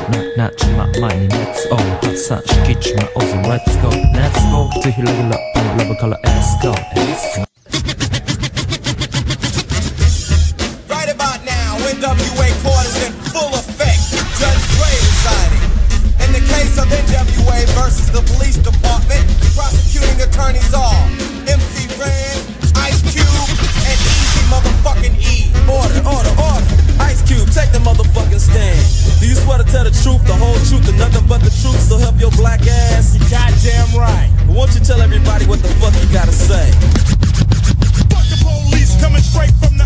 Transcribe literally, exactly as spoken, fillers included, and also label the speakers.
Speaker 1: なちま前に熱を発散しきちまおうぜ Let's go Let's go ぜひレギュラーこのラブから Let's go
Speaker 2: Right about now N W A court is in full effect. Judge Dre deciding in the case of N W A versus the police department. Prosecuting attorneys are M C Ren, Ice Cube, and Easy motherfucking E.
Speaker 3: Order, order, order. Ice Cube, take the motherfucking stand. Do you swear to tell the truth, the whole truth, and nothing but the truth? So help your black ass.
Speaker 2: You goddamn right.
Speaker 3: But won't you tell everybody what the fuck you gotta say?
Speaker 2: Fuck the police coming straight from the